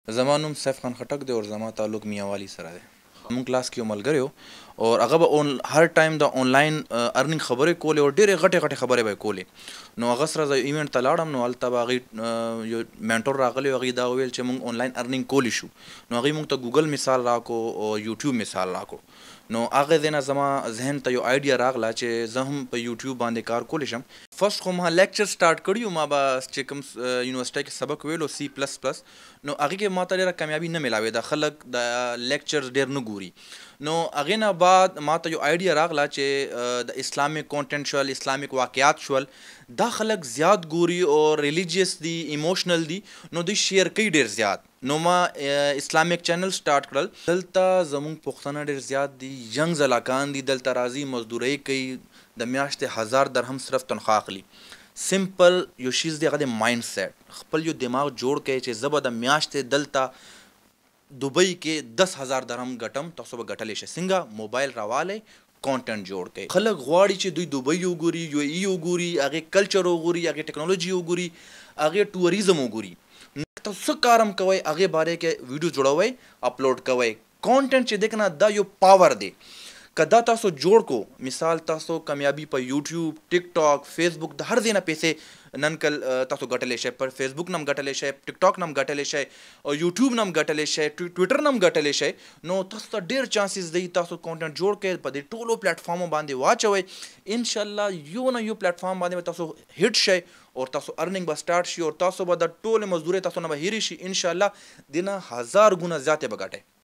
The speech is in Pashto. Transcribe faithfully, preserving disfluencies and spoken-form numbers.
زما نوم سیف خان خټک دی او زما تعلق میاوالی سره دی. مونږ کلاس کې یو ملګری و او هغه به هر ټایم د آنلاین ارنینګ خبرې کولې او ډېرې غټې غټې خبرې به یې کولې. نو هغه سره زه ایونټ ته لاړم، نو هلته به هغې یو مینټور راغلی و، هغې دا وویل چې مونږ آنلاین ارنینګ کولی شو. نو هغې مونږ ته ګوګل مثال راکړو او یوټیوب مثال راکړو. نو هغه ځای نه زما ذهن ته یو آیډیا راغله چې زه هم په یوټیوب باندې کار کولی شم. فرسټ خو ما لیکچر سټارټ کړي و، ما به چې کوم یونیورسټۍ کې سبق ویلو سی پلس پلس، نو هغې کې ما ته ډېره کامیابي نه میلاوېده، خلک د لیکچرز ډېر نه ګوري. نو هغې نه بعد ما ته یو آیډیا راغله چې د اسلامیک کانټینټ شول، اسلامیک واقعات شول، دا خلک زیات ګوري او ریلیجیس دي، ایموشنل دي، نو دوی شیر کوي ډېر زیات. نو ما اسلامیک چینل سټارټ کړل. دلته زمونږ پښتانه ډېر زیات دي، ینګ زلاکان دي، دلته راځي مزدورۍ کوي، د میاشتې هزار درهم صرف تنخوا اخلي. سمپل یو شیز دی، هغه د مایند سیټ. خپل یو دماغ جوړ کړئ چې زه به د میاشتې دلته دوبۍ کې دس هزار درهم ګټم، تاسو به ګټلی شئ. څنګه؟ موبایل راوالی، کانټینټ جوړ کړئ. خلک غواړي چې دوی دوبۍ وګوري، یو ای وګوري، هغې کلچر وګوري، هغې ټیکنالوجي وګوري، هغې ټوریزم وګوري. تاسو څه کار هم کوئ، هغې باره کې ویډیو جوړوئ، اپلوډ کوئ. کانټینټ چې دی که نه، دا یو پاور دی. که دا تاسو جوړ کو، مثال تاسو کامیابي په یوټیوب، ټیک ټاک، فیسبوک، د هر ځای نه پیسې نن کل تاسو ګټلی شئ. پر فیسبوک نه هم ګټلی شئ، ټیک ټاک نه هم ګټلی شئ، او یوټیوب نه هم ګټلی شئ، ټویټر نه هم ګټلی شئ. نو تاسو ته ډېر چانسز دی. تاسو کانټینټ جوړ کړئ، په دې ټولو پلیټفارمو باندې واچوئ. انشاءالله یو نه یو پلیټفارم باندې به تاسو هټ شئ او تاسو ارنینګ به سټارټ شي او تاسو به د ټولې مزدورۍ تاسو نه به هېرې شي. انشاءالله دې نه هزار ګونه زیاتې به ګټئ.